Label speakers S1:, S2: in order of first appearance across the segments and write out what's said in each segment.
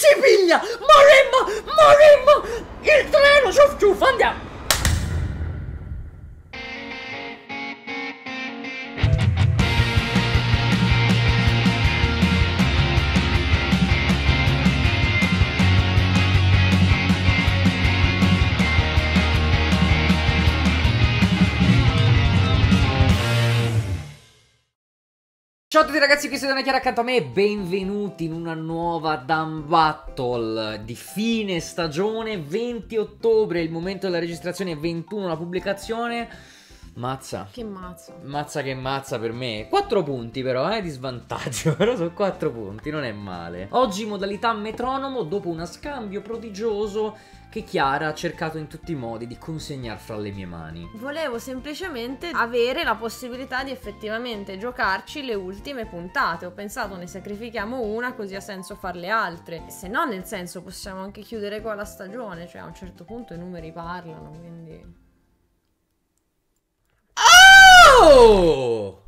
S1: si piglia! Moremmo! Il treno, ciuf ciuf, andiamo! Ciao a tutti ragazzi, qui siete Chiara accanto a me e benvenuti in una nuova Dumb Battle di fine stagione. 20 ottobre, il momento della registrazione, 21 la pubblicazione. Mazza.
S2: Che mazza.
S1: Mazza che mazza per me. 4 punti però, di svantaggio. Però sono 4 punti, non è male. Oggi modalità metronomo, dopo uno scambio prodigioso che Chiara ha cercato in tutti i modi di consegnare fra le mie mani.
S2: Volevo semplicemente avere la possibilità di effettivamente giocarci le ultime puntate. Ho pensato ne sacrifichiamo una così ha senso fare le altre. Se no, nel senso, possiamo anche chiudere qua la stagione. Cioè a un certo punto i numeri parlano, quindi...
S1: Oh!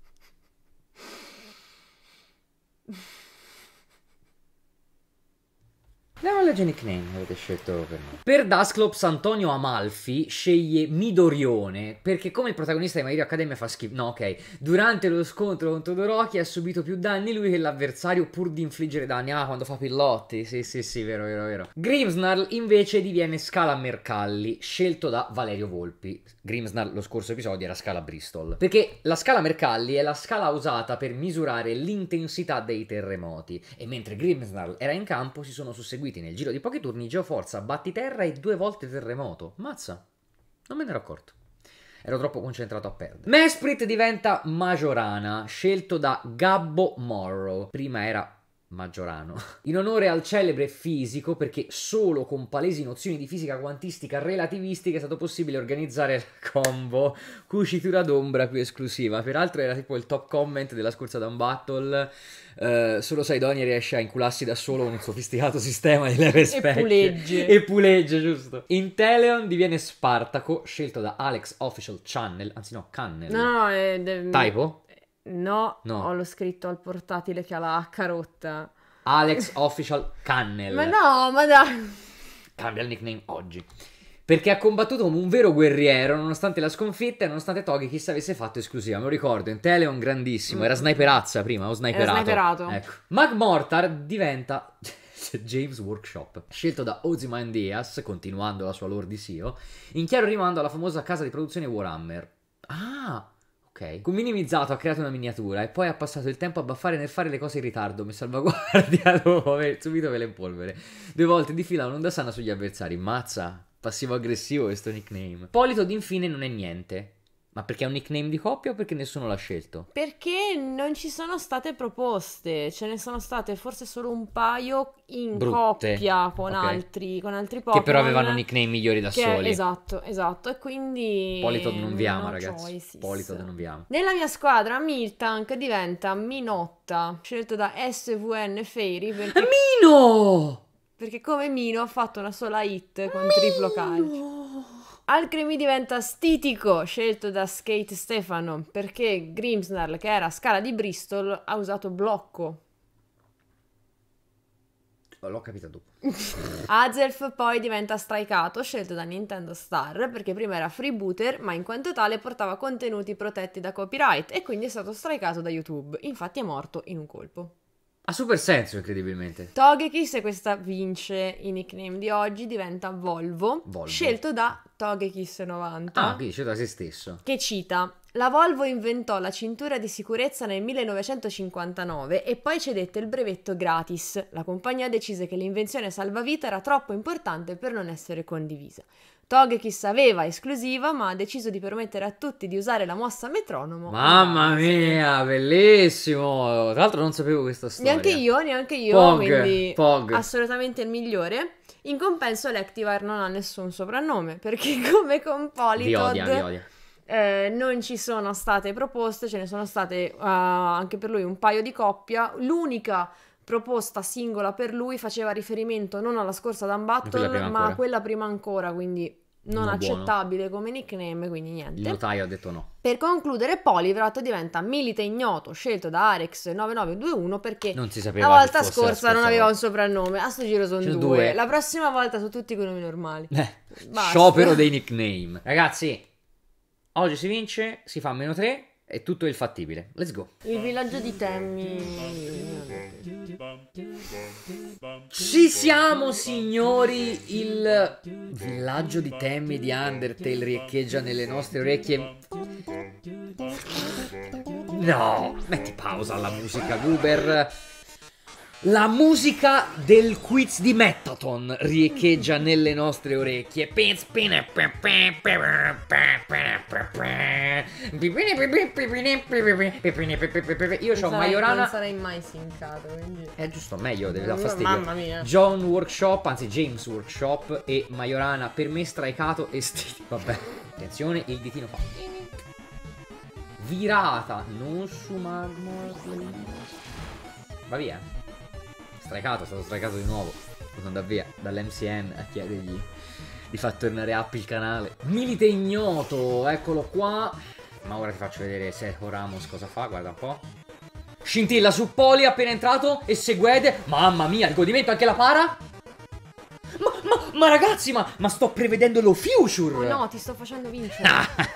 S1: Andiamo a leggere nickname che avete scelto per me. Per Dusclops Antonio Amalfi sceglie Midorione perché come il protagonista di My Hero Academia fa schifo. No, ok. Durante lo scontro contro Todoroki ha subito più danni lui che l'avversario pur di infliggere danni. Ah, quando fa pillotti. Sì, vero. Grimmsnarl invece diviene Scala Mercalli, scelto da Valerio Volpi. Grimmsnarl lo scorso episodio era Scala Bristol. Perché la Scala Mercalli è la scala usata per misurare l'intensità dei terremoti. E mentre Grimmsnarl era in campo si sono susseguiti nel giro di pochi turni Geoforza, Battiterra e 2 volte Terremoto. Mazza, non me ne ero accorto. Ero troppo concentrato a perdere. Mesprit diventa Majorana, scelto da Gabbo Morrow. Prima era Maggiorano. In onore al celebre fisico, perché solo con palesi nozioni di fisica quantistica relativistica è stato possibile organizzare la combo cucitura d'ombra più esclusiva. Peraltro era tipo il top comment della scorsa Dumb Battle. Solo Sidoni riesce a incularsi da solo con un sofisticato sistema di leve specchie. E pulegge, giusto. Inteleon diviene Spartaco, scelto da Alex Official Channel. Anzi no, Cannel.
S2: No,
S1: Typo?
S2: No, ho lo scritto al portatile che ha la H rotta.
S1: Alex Official Cannel.
S2: Ma no, ma dai.
S1: Cambia il nickname oggi. Perché ha combattuto come un vero guerriero nonostante la sconfitta e nonostante Togi chissà avesse fatto esclusiva. Me lo ricordo, Inteleon grandissimo. Era sniperazza prima, o sniperato.
S2: Era sniperato.
S1: Ecco. Magmortar diventa James Workshop, scelto da Ozymandias, continuando la sua lore di Sio, in chiaro rimando alla famosa casa di produzione Warhammer. Ah! Ok. Con minimizzato ha creato una miniatura e poi ha passato il tempo a baffare nel fare le cose in ritardo, messa salvaguardia dopo aver subito vele in polvere. 2 volte di fila un'onda sana sugli avversari. Mazza, passivo-aggressivo questo nickname. Polito infine non è niente. Ma perché è un nickname di coppia o perché nessuno l'ha scelto?
S2: Perché non ci sono state proposte, ce ne sono state forse solo un paio in
S1: Brutte.
S2: coppia con altri Pokémon.
S1: Che però avevano nickname migliori da soli.
S2: Esatto, e quindi...
S1: Polito non vi ama, ragazzi.
S2: Choices.
S1: Polito non vi ama.
S2: Nella mia squadra Miltank diventa Minotta, scelto da SVN Fairy perché...
S1: Mino!
S2: Perché come Mino ha fatto una sola hit con triplo calcio. Alcremie diventa Stitico, scelto da Skate Stefano, perché Grimmsnarl, che era Scala di Bristol, ha usato blocco.
S1: L'ho capito dopo.
S2: Azelf poi diventa Strikato, scelto da Nintendo Star, perché prima era freebooter, ma in quanto tale portava contenuti protetti da copyright e quindi è stato strikato da YouTube. Infatti è morto in un colpo.
S1: Ha super senso, incredibilmente.
S2: Togekiss, e questa vince i nickname di oggi, diventa Volvo. Scelto da Togekiss90.
S1: Ah, quindi scelto da se stesso.
S2: Che cita: la Volvo inventò la cintura di sicurezza nel 1959 e poi cedette il brevetto gratis. La compagnia decise che l'invenzione salvavita era troppo importante per non essere condivisa. Togekiss aveva esclusiva, ma ha deciso di permettere a tutti di usare la mossa metronomo.
S1: Mamma mia, bellissimo! Tra l'altro non sapevo questa storia.
S2: Neanche io,
S1: Pog,
S2: quindi
S1: Pog.
S2: assolutamente il migliore. In compenso Electivire non ha nessun soprannome, perché come con Politoed
S1: Vi odia.
S2: Non ci sono state proposte, ce ne sono state anche per lui un paio di coppia. L'unica proposta singola per lui faceva riferimento non alla scorsa Dumb Battle, ma a quella prima ancora, quindi non
S1: No,
S2: accettabile come nickname, quindi
S1: Il
S2: niente.
S1: notaio ha detto no.
S2: Per concludere, Polyvrat diventa milite ignoto scelto da Arex 9921 perché
S1: Non si sapeva
S2: la
S1: che
S2: volta
S1: fosse
S2: scorsa non
S1: scorsa
S2: aveva un
S1: volta.
S2: soprannome. A sto giro sono
S1: Sono
S2: due.
S1: due.
S2: La prossima volta sono tutti con nomi normali. Basta.
S1: Sciopero dei nickname. Ragazzi, oggi si vince, si fa -3 e tutto il fattibile. Let's go.
S2: Il villaggio di Temmi.
S1: Ci siamo, signori. Il villaggio di Temmi di Undertale riecheggia nelle nostre orecchie. No, metti pausa alla musica, Guber. La musica del quiz di Mettaton riecheggia nelle nostre orecchie. Io c'ho Majorana.
S2: Non sarei mai sincato, quindi.
S1: Giusto, meglio, deve dar fastidio.
S2: Mamma mia.
S1: John Workshop, anzi James Workshop e Majorana per me straicato e stili. Vabbè, attenzione, il ditino fa. Virata, non su Magmor. Va via. Straicato, è stato straicato di nuovo. Sono andato via dall'MCN a chiedergli di far tornare up il canale. Milite ignoto, eccolo qua. Ma ora ti faccio vedere Sergio Ramos cosa fa, guarda un po'. Scintilla su Poli appena entrato e seguede. Mamma mia, il godimento anche la para. Ma ragazzi, ma sto prevedendo lo future.
S2: Oh no, ti sto facendo vincere.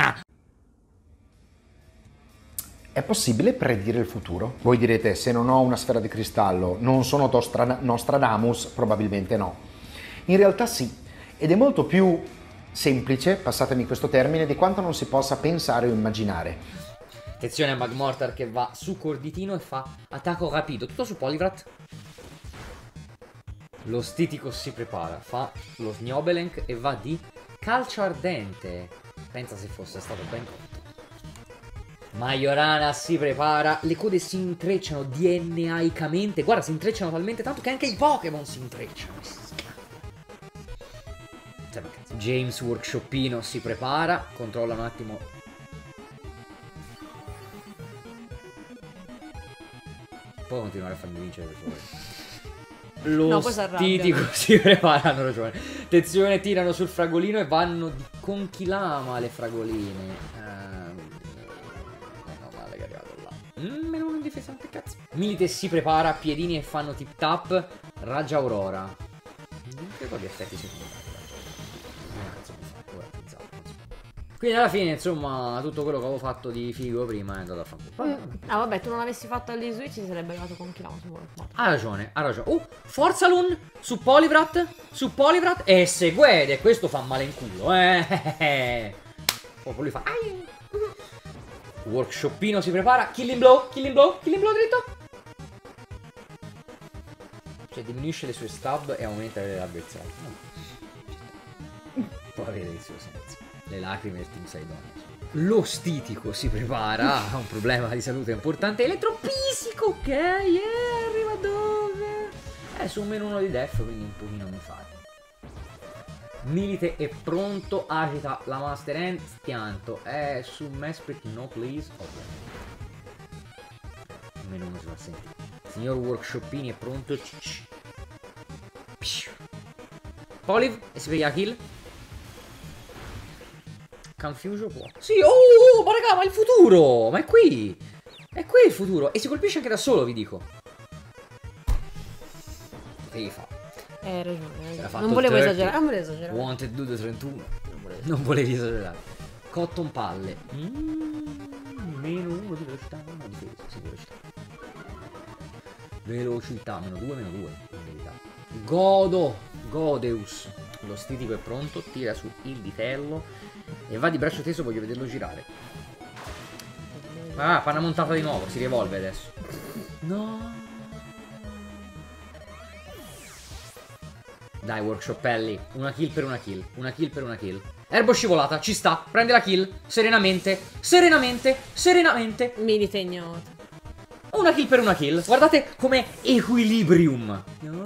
S3: È possibile predire il futuro? Voi direte, se non ho una sfera di cristallo, non sono Nostradamus? Probabilmente no. In realtà sì, ed è molto più semplice, passatemi questo termine, di quanto non si possa pensare o immaginare.
S1: Attenzione a Magmortar che va su Corditino e fa attacco rapido, tutto su Polyvrat. Lo Stiticus si prepara, fa lo Sniobelenk e va di calcio ardente. Pensa se fosse stato ben cotto. Majorana si prepara, le code si intrecciano DNA-icamente. Guarda, si intrecciano talmente tanto che anche i Pokémon si intrecciano. James Workshopino si prepara, controlla un attimo. Può continuare a farmi vincere per favore. Lo Stitico si prepara, hanno ragione. Attenzione, tirano sul fragolino e vanno di conchilama le fragoline. Meno uno in difesa, anche cazzo. Milite si prepara, piedini e fanno tip tap. Ragia Aurora. Non credo di effetti secondari. Quindi alla fine, insomma, tutto quello che avevo fatto di figo prima è andato a fare.
S2: Ah, vabbè, tu non avessi fatto agli Switch, ti sarebbe arrivato con Kilama su
S1: Ha ragione, ha ragione. Forza Lun su Polyvrat. Su Polyvrat. E seguede. Questo fa male in culo, Poi lui fa. Workshopino si prepara. Killing blow, killing blow, killing blow dritto. Cioè diminuisce le sue stab e aumenta le dell'avversario. Può avere il suo senso. Le lacrime del Team Sidon. Lo Stitico si prepara. Ha un problema di salute importante. Elettropisico, ok. Arriva dove? Su -1 di def, quindi un pochino mi fa. Milite è pronto, agita la Master Hand, stianto. Su Mesprit no please. Meno uno si va a sentire. Signor Workshopini è pronto. Poliv e si vede la kill. Confusion può. Sì, ma raga, ma il futuro! Ma è qui! È qui il futuro! E si colpisce anche da solo, vi dico. Potevi fare.
S2: Hai ragione. Non volevo esagerare. Non volevo esagerare.
S1: Wanted Dude 31. Non volevi esagerare. Cotton palle. -1 di velocità. No, difesa. Sì, velocità. Velocità. -2, -2. In verità. Godeus. Lo Stitico è pronto. Tira su il vitello. E va di braccio teso. Voglio vederlo girare. Fanno montata di nuovo. Si rivolve adesso. No. Dai, Workshoppelli, una kill per una kill. Una kill per una kill. Erbo scivolata, ci sta. Prende la kill. Serenamente. Serenamente. Serenamente.
S2: Milite ignoto.
S1: Una kill per una kill. Guardate com'è Equilibrium.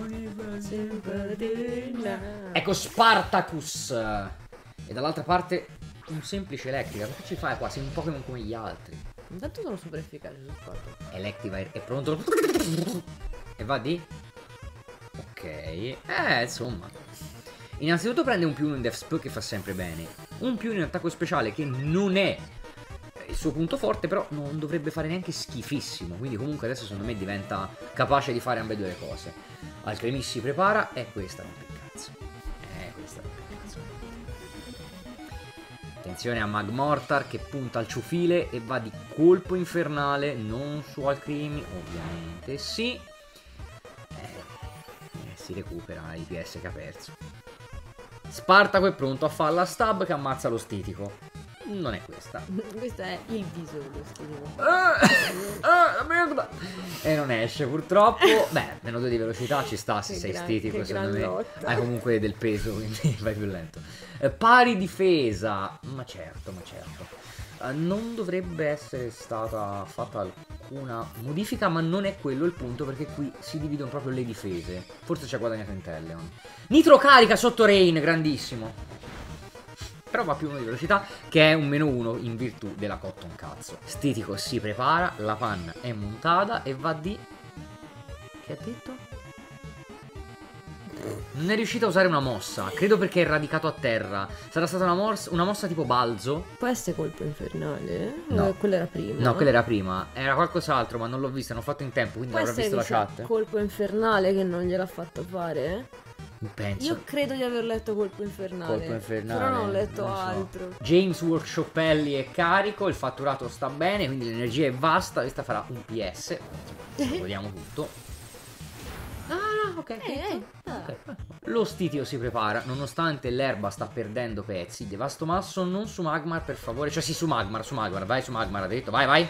S1: Ecco Spartacus. E dall'altra parte un semplice Electivire. Che ci fai qua? Sei un Pokémon come gli altri.
S2: Intanto sono super efficaci sul fatto.
S1: Electivire è pronto. E va di... Ok, insomma. Innanzitutto prende un più 1 in Death Sp che fa sempre bene. Un più 1 in attacco speciale che non è il suo punto forte, però non dovrebbe fare neanche schifissimo. Quindi comunque adesso secondo me diventa capace di fare ambedue le cose. Alcremie si prepara, è questa non che cazzo. Questa non che cazzo. Attenzione a Magmortar che punta al ciufile e va di colpo infernale, non su Alcremie, ovviamente sì. Si recupera i PS che ha perso. Spartaco è pronto a fare la stab che ammazza lo stitico. Non è questa.
S2: Questo è il viso dello stitico.
S1: La merda! E non esce purtroppo. Beh, meno 2 di velocità ci sta se sei stitico, secondo me. Hai comunque del peso, quindi vai più lento. Pari difesa. Ma certo, ma certo. Non dovrebbe essere stata fatta alcuna modifica, ma non è quello il punto, perché qui si dividono proprio le difese. Forse ci ha guadagnato Inteleon. Nitro carica sotto Rain, grandissimo. Però va più 1 di velocità, che è un meno 1 in virtù della Cotton cazzo. Stitico si prepara, la panna è montata e va di... Che ha detto? Non è riuscito a usare una mossa, credo perché è radicato a terra. Sarà stata una mossa tipo balzo.
S2: Può essere colpo infernale?
S1: No.
S2: Quella era prima.
S1: No, quella era prima. Era qualcos'altro, ma non l'ho vista, non ho fatto in tempo, quindi l'avrà visto la chat.
S2: Colpo infernale che non gliel'ha fatto fare?
S1: Penso.
S2: Io credo di aver letto colpo infernale.
S1: Colpo infernale.
S2: Però non ho letto
S1: non so.
S2: altro.
S1: James Workshopelli è carico, il fatturato sta bene, quindi l'energia è vasta. Questa farà un PS. Vediamo tutto. No, ok. Okay. Lo stitio si prepara, nonostante l'erba sta perdendo pezzi. Devastomasso non su Magmar, per favore. Cioè sì, su Magmar, vai su Magmar, ha detto, vai.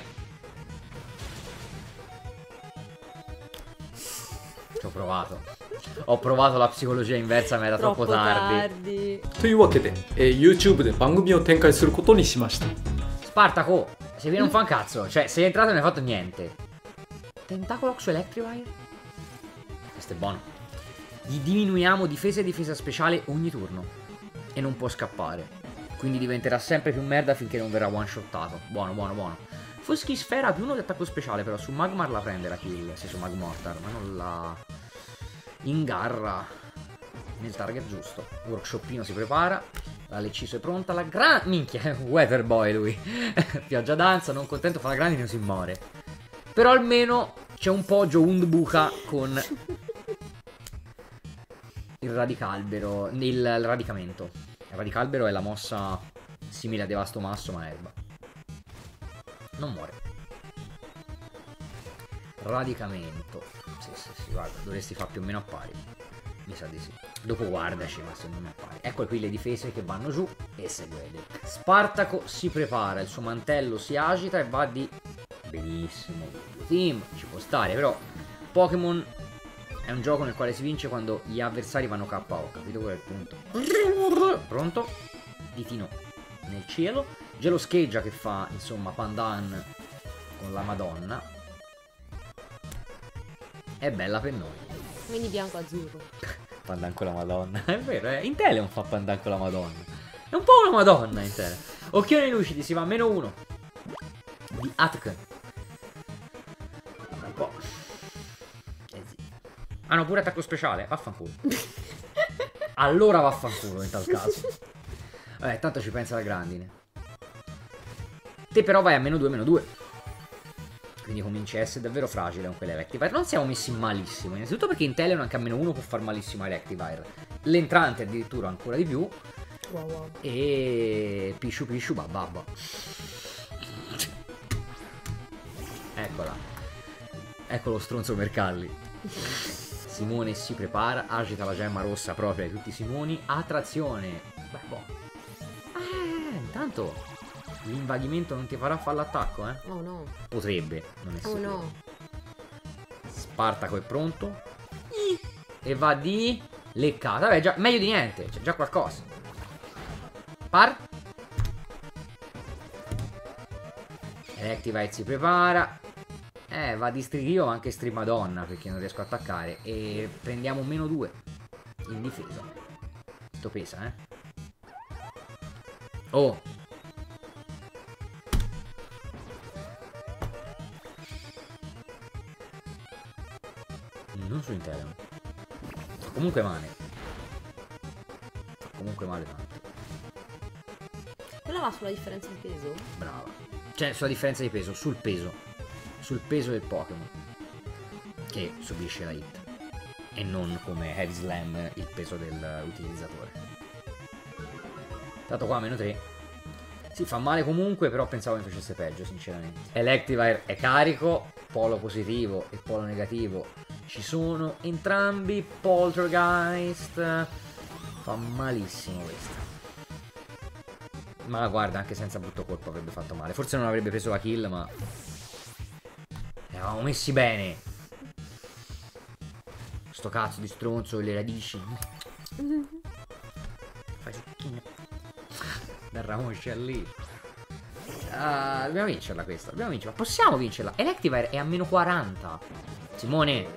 S1: Ci ho provato. Ho provato la psicologia inversa, ma era troppo tardi.
S4: というわけで、YouTube で番組を展開することにしました。
S1: Spartaco, se viene un fan cazzo, cioè sei entrato e non hai fatto niente. Tentacolox su Electrivire? Questo è buono. Gli diminuiamo difesa e difesa speciale ogni turno e non può scappare, quindi diventerà sempre più merda finché non verrà one shottato. Buono. Foschi Sfera più 1 di attacco speciale, però su Magmar la prende la kill, se su Magmortar, ma non la ingarra nel target giusto. Workshopino si prepara, la Leciso è pronta, la minchia, Weatherboy lui. Pioggia danza, non contento, fa la grande e non si muore. Però almeno c'è un poggio Undbuka con il radicalbero, il radicamento. Il radicalbero è la mossa simile a Devastomasso ma erba. Non muore. Radicamento. Sì, guarda, dovresti fare più o meno a pari. Mi sa di sì. Dopo guardaci, ma secondo me appare. Ecco qui le difese che vanno giù e segue il deck. Spartaco si prepara, il suo mantello si agita e va di... Benissimo, due team, ci può stare, però Pokémon è un gioco nel quale si vince quando gli avversari vanno KO, capito qual è il punto? Pronto? Ditino nel cielo. Gelo scheggia che fa, insomma, Pandan con la Madonna. È bella per noi.
S2: Quindi bianco-azzurro.
S1: Pandan con la Madonna. È vero, Inteleon fa Pandan con la Madonna. È un po' una Madonna Inteleon. Occhioni lucidi, si va a meno 1 di Atk. Un po'. Ah no, pure attacco speciale. Vaffanculo. Allora vaffanculo in tal caso. Vabbè, tanto ci pensa la grandine. Te però vai a meno 2. Quindi cominci a essere davvero fragile con quell'Electivire. Non siamo messi malissimo. Innanzitutto perché Inteleon anche a meno 1 può far malissimo a Electivire. L'entrante addirittura ancora di più.
S2: Wow.
S1: E Pisciu bababba. Eccola. Ecco lo stronzo Mercalli. Simone si prepara, agita la gemma rossa propria di tutti i Simoni. Attrazione. Beh, boh. Intanto l'invaghimento non ti farà fare l'attacco, eh?
S2: Oh no.
S1: Potrebbe, non è sicuro.
S2: Oh no.
S1: Spartaco è pronto. E va di leccata. Vabbè, già meglio di niente. C'è già qualcosa. Par. Electivire si prepara. Va di strighio anche Strimadonna perché non riesco a attaccare. E prendiamo meno 2 in difesa. Sto pesa, eh. Oh. Non su Inteleon. Comunque mane. comunque male tanto.
S2: Quella va sulla differenza di peso?
S1: Brava. Cioè, sulla differenza di peso, sul peso. Sul peso del Pokémon. Che subisce la hit. E non come Heavy Slam il peso dell'utilizzatore. Tanto qua -3. Si fa male comunque, però pensavo mi facesse peggio, sinceramente. Electivire è carico, polo positivo e polo negativo ci sono entrambi. Poltergeist fa malissimo questa. Ma guarda, anche senza brutto colpo avrebbe fatto male. Forse non avrebbe preso la kill, ma li avevamo messi bene. Sto cazzo di stronzo, le radici. Fai zucchine. Dal ramoscia lì. Dobbiamo vincerla questa. Dobbiamo vincerla. Possiamo vincerla. Electivire è a -40. Simone.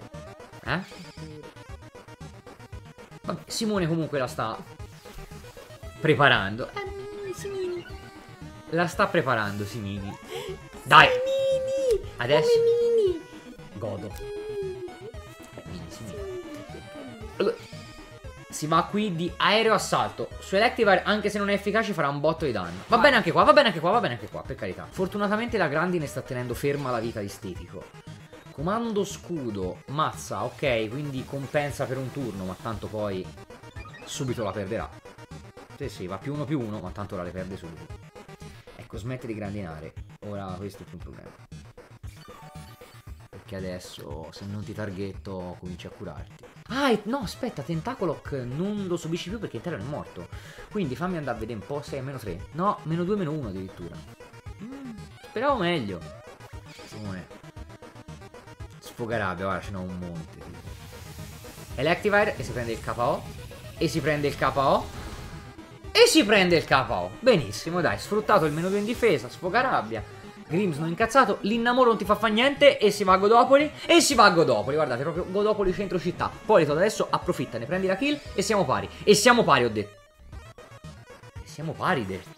S1: Vabbè, Simone comunque la sta preparando. Simini. La sta preparando, Simini. Dai.
S2: Simini.
S1: Adesso.
S2: Come mini.
S1: Godo. Simini. Allora, si va qui di aereo assalto. Su Electivire, anche se non è efficace, farà un botto di danno. Va bene anche qua, va bene anche qua, va bene anche qua, per carità. Fortunatamente la Grandine sta tenendo ferma la vita di Stetico. Comando scudo, mazza, ok, quindi compensa per un turno, ma tanto poi subito la perderà. Sì, va +1/+1, ma tanto la le perde subito. Ecco, smette di grandinare. Ora questo è più un problema. Perché adesso, se non ti targhetto, cominci a curarti. No, aspetta, Tentacoloc non lo subisci più perché il terreno è morto. Quindi fammi andare a vedere un po', sei a -3. No, -2/-1 addirittura. Speravo meglio. Simone. Sfogarabbia, guarda, ce n'ho un monte. Tipo. Electivire e si prende il KO. E si prende il KO. E si prende il KO. Benissimo, dai, sfruttato il -2 in difesa, sfogarabbia. Grims non incazzato, l'innamoro non ti fa niente e si va a Godopoli. E si va a Godopoli, guardate, proprio Godopoli centro città. Polito adesso approfitta, ne prendi la kill e siamo pari. E siamo pari, ho detto. E siamo pari, detto.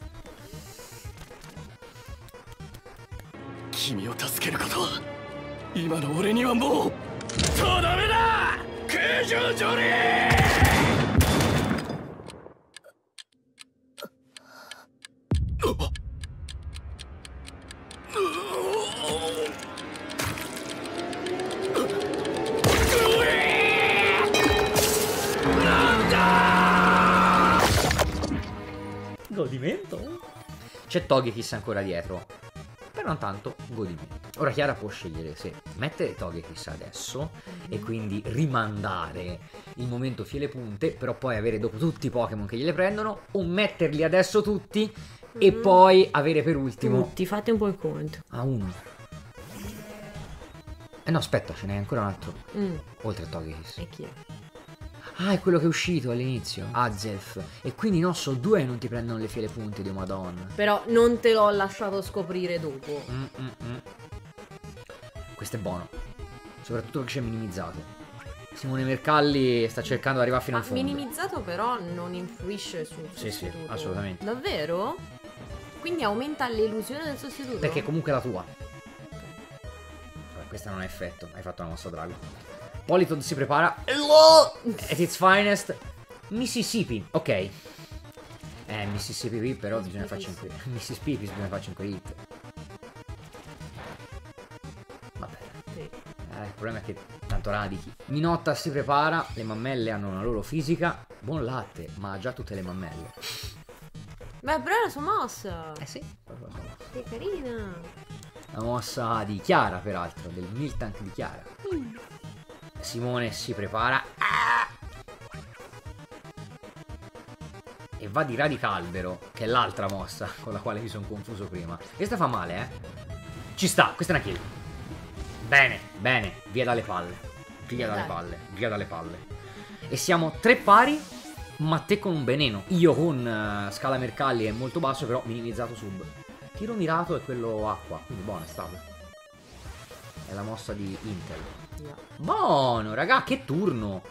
S5: 君を助けることは今の俺にはもうとどめだ空城ジョリー
S1: Godimento? C'è Togekiss ancora dietro. Però intanto godimento. Ora Chiara può scegliere se mettere Togekiss adesso e quindi rimandare il momento fiele punte, però poi avere dopo tutti i Pokémon che gliele prendono, o metterli adesso tutti e poi avere per ultimo
S2: Tutti, fate un po' il conto.
S1: uno. No, aspetta, ce n'è ancora un altro oltre a Togekiss.
S2: E chi è?
S1: È quello che è uscito all'inizio, Azelf. E quindi no, sono due che non ti prendono le fiele punte, Dio madonna.
S2: Però non te l'ho lasciato scoprire dopo.
S1: Questo è buono. Soprattutto perché c'è minimizzato. Simone Mercalli sta cercando di arrivare fino al fondo.
S2: Minimizzato però non influisce sul sostituto.
S1: Sì, assolutamente.
S2: Davvero? Quindi aumenta l'illusione del sostituto?
S1: Perché comunque è la tua. Vabbè, questa non ha effetto, hai fatto una mossa drago. Politoed si prepara. At its finest. Mississippi, ok. Mississippi però bisogna farci un crit. Mississippi bisogna farci un crit. Vabbè.
S2: Sì.
S1: Il problema è che tanto radichi. Minotta si prepara. Le mammelle hanno una loro fisica. Buon latte, ma ha già tutte le mammelle.
S2: Beh, però è la sua mossa.
S1: Sì, proprio la sua mossa.
S2: Che carina.
S1: La mossa di Chiara, peraltro, del Miltank di Chiara. Simone si prepara. E va di Radicalbero, che è l'altra mossa con la quale mi sono confuso prima. Questa fa male, Ci sta, questa è una kill. Bene, bene, via dalle palle. Via dalle palle, via dalle palle. E siamo 3 pari, ma te con un veneno. Io con scala Mercalli è molto basso, però minimizzato sub. Tiro mirato è quello acqua, quindi buono, è stato. È la mossa di Intel.
S2: Yeah.
S1: Buono, raga, che turno.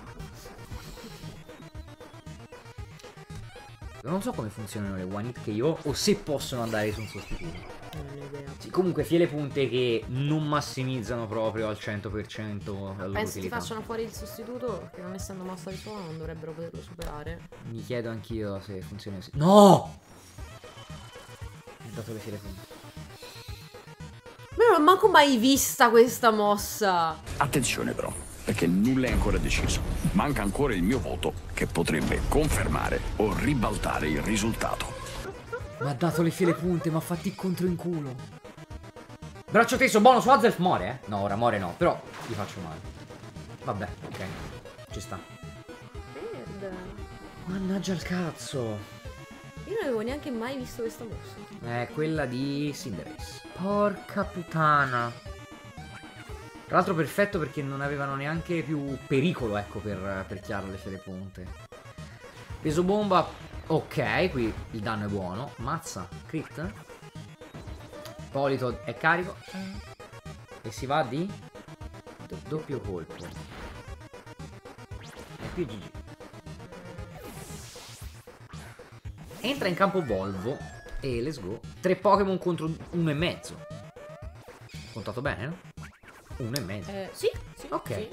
S1: Non so come funzionano le one hit che io ho, o se possono andare su un sostituto.
S2: Non ho idea.
S1: Sì, comunque fiele punte che non massimizzano proprio al 100% la loro
S2: Penso ti
S1: utilità.
S2: facciano fuori il sostituto, perché non essendo mossa di suono non dovrebbero poterlo superare.
S1: Mi chiedo anch'io se funziona così. No! Mi ha dato le fiele punte.
S2: Ma non ho manco mai vista questa mossa.
S5: Attenzione però, perché nulla è ancora deciso. Manca ancora il mio voto che potrebbe confermare o ribaltare il risultato.
S1: Mi ha dato le fiele punte, mi ha fatti contro in culo. Braccio teso, buono su Azelf, muore, eh? No, ora muore no, però gli faccio male. Vabbè, ok. Ci sta.
S2: Merda.
S1: Mannaggia il cazzo.
S2: Io non avevo neanche mai visto questa mossa.
S1: È quella di Cinderace. Porca puttana. Tra l'altro perfetto perché non avevano neanche più pericolo, ecco, per chiaro le fiere punte. Peso bomba, ok, qui il danno è buono. Mazza, crit. Polito è carico. E si va di doppio colpo. E qui GG. Entra in campo Volvo e let's go. 3 Pokémon contro 1,5. Contato bene, no? 1,5.
S2: Sì.
S1: Ok.
S2: Sì.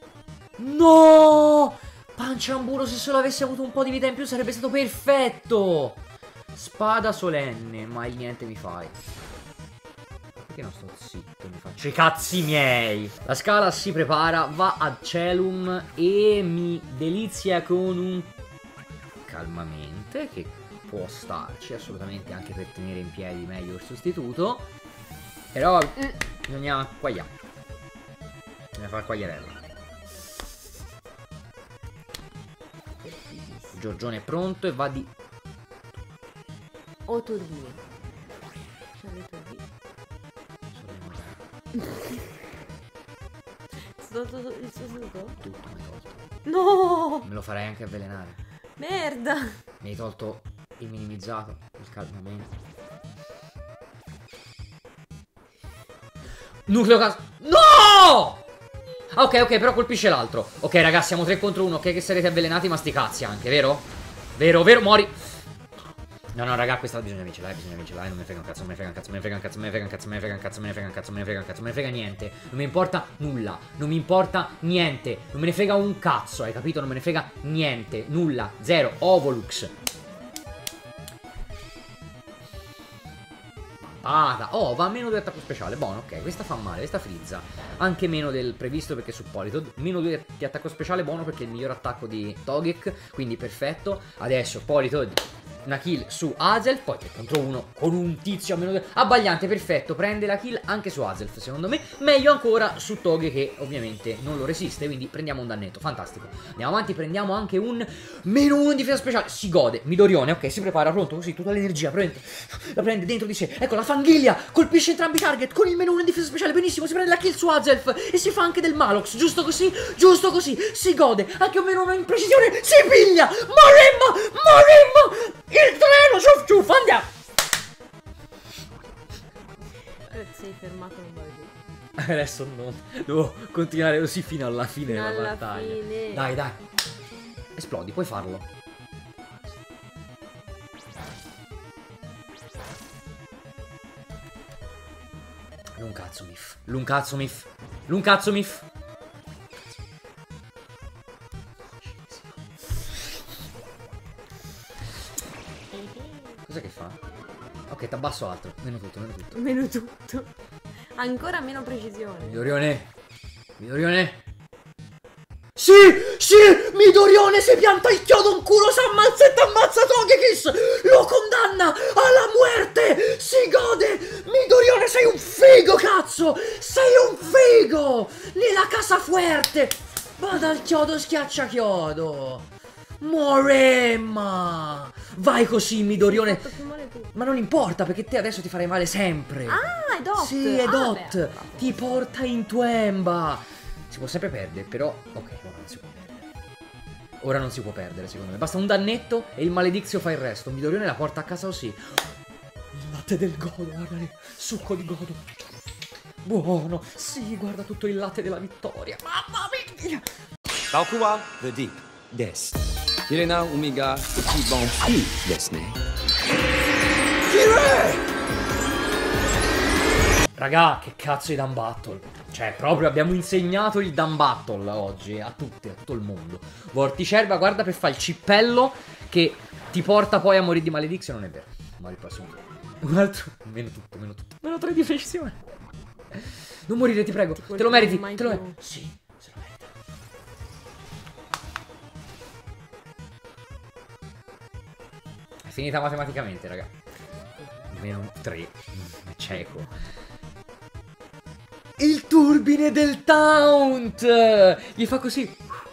S1: No! Panciamburo, se solo avessi avuto un po' di vita in più sarebbe stato perfetto. Spada solenne, ma il niente mi fai. Perché non sto zitto? Mi faccio i cazzi miei. La scala si prepara, va a Celum e mi delizia con un calmamente che può starci assolutamente anche per tenere in piedi meglio il sostituto. Però bisogna quagliare. Bisogna fare quagliarella. Giorgione è pronto e va di...
S2: O turbine. Sono le turbine. Il sostituto?
S1: Tutto mi hai tolto.
S2: No!
S1: Me lo farei anche avvelenare.
S2: Merda!
S1: Mi hai tolto il minimizzato, il calmamento. Nucleo gas... No! Ok, però colpisce l'altro. Ok, ragazzi, siamo 3 contro 1. Ok, che sarete avvelenati, ma sti cazzi anche, vero? Vero, muori. No, raga, questa bisogna vincerla, non me frega un cazzo, non me frega un cazzo, me frega un cazzo, me frega un cazzo, me frega un cazzo, me frega un cazzo, me frega un cazzo, me frega niente. Non mi importa nulla, non mi importa niente, non me ne frega un cazzo, hai capito? Non me ne frega niente, nulla, zero, Ovolux. Oh, va a meno 2 attacco speciale. Buono, ok, questa fa male, questa frizza. Anche meno del previsto perché su Polito. Meno 2 di attacco speciale, buono perché è il miglior attacco di Togekiss. Quindi perfetto. Adesso Polito una kill su Azelf, poi 3 contro 1 con un tizio a meno 2. Abbagliante, perfetto, prende la kill anche su Azelf, secondo me. Meglio ancora su Toge che ovviamente non lo resiste, quindi prendiamo un dannetto, fantastico. Andiamo avanti, prendiamo anche un meno 1 in difesa speciale. Si gode, Midorione, ok, si prepara, pronto, così tutta l'energia la prende dentro di sé. Ecco la Fangiglia, colpisce entrambi i target con il meno 1 in difesa speciale, benissimo, si prende la kill su Azelf e si fa anche del Malox, giusto così, si gode, anche un meno 1 in precisione, si piglia, Marimma, il treno, ciuff, andiamo.
S2: Sei fermato, non vale più.
S1: Adesso no, devo continuare così fino alla fine della
S2: Alla
S1: battaglia.
S2: fine.
S1: Dai. Esplodi, puoi farlo. Luncazzo Mif. Cos'è che fa? Ok, t'abbasso altro. Meno tutto.
S2: Ancora meno precisione.
S1: Midorione. Sì, Midorione si pianta il chiodo in culo, si ammazza e t'ammazza Togekiss, lo condanna alla muerte, si gode. Midorione, sei un figo, cazzo, sei un figo, nella casa fuerte. Vada al chiodo, schiaccia chiodo. Moremma! Vai così, Midorione. Ma non importa, perché te adesso ti farai male sempre.
S2: Ah, è Dot.
S1: Sì, è Dot.
S2: Beh,
S1: ti porta in Tuemba. Si può sempre perdere, però... Ok, ora non si può perdere. Ora non si può perdere, secondo me. Basta un dannetto e il maledizio fa il resto. Midorione la porta a casa così. Il latte del godo, guarda lì. Succo di godo. Buono. Sì, guarda tutto il latte della vittoria. Mamma mia.
S6: 僕は The Deep です綺麗な海が一番好きですね
S1: Kirei! Raga, che cazzo di Dumb Battle. Cioè, proprio abbiamo insegnato il Dumb Battle oggi a tutti, a tutto il mondo. Vorticerba, guarda, per fare il cippello che ti porta poi a morire di maledizione. Non è vero. Ma il prossimo turno. Un altro. Meno tutto, meno tutto. Meno 3 di flessione. Non morire, ti prego. Te lo meriti. Te lo meriti. Sì, se lo merita. È finita matematicamente, raga. Meno 3. È cieco. Il turbine del Taunt! Gli fa così.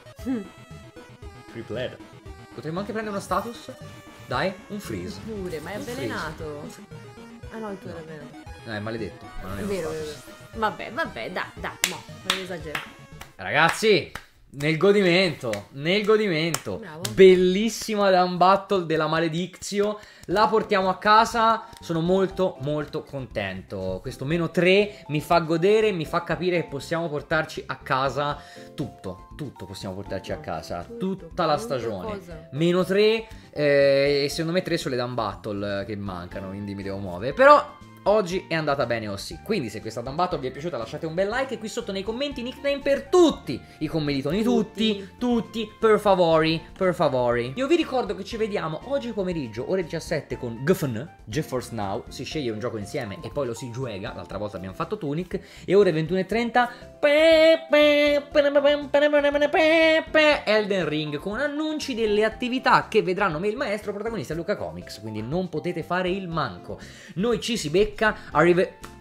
S1: Triple. Potremmo anche prendere uno status? Dai, un freeze.
S2: Pure, ma è avvelenato. Ah no, il tuo è avvelenato.
S1: No, è maledetto. Ma non è
S2: È
S1: un
S2: vero,
S1: status.
S2: vero. Vabbè, dai, no, non esagerare.
S1: Ragazzi, nel godimento.
S2: Bravo.
S1: Bellissima Dumb Battle della Maledictio. La portiamo a casa. Sono molto molto contento. Questo meno 3 mi fa godere, mi fa capire che possiamo portarci a casa tutto. Tutto possiamo portarci a casa. Tutta la stagione.
S2: Cosa.
S1: Meno 3 e secondo me 3 sono le Dumb Battle che mancano, quindi mi devo muovere. Però oggi è andata bene così. Quindi se questa Dumb Battle vi è piaciuta lasciate un bel like e qui sotto nei commenti nickname per tutti i commilitoni, tutti, per favori. Io vi ricordo che ci vediamo oggi pomeriggio ore 17 con GFN, GeForce Now, si sceglie un gioco insieme e poi lo si gioca, l'altra volta abbiamo fatto Tunic, e ore 21:30 Elden Ring con annunci delle attività che vedranno me il maestro protagonista Luca Comics, quindi non potete fare il manco. Noi ci si becca,